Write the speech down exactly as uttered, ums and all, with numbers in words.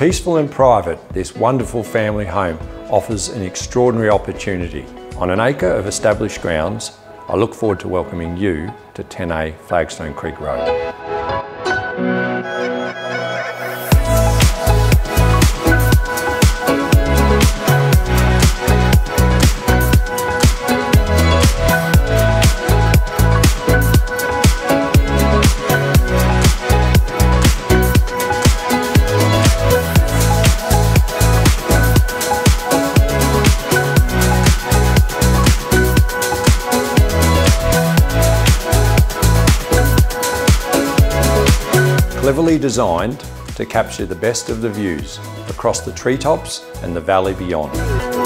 peaceful and private, this wonderful family home offers an extraordinary opportunity. On an acre of established grounds, I look forward to welcoming you to ten A Flagstone Creek Road. Cleverly designed to capture the best of the views across the treetops and the valley beyond.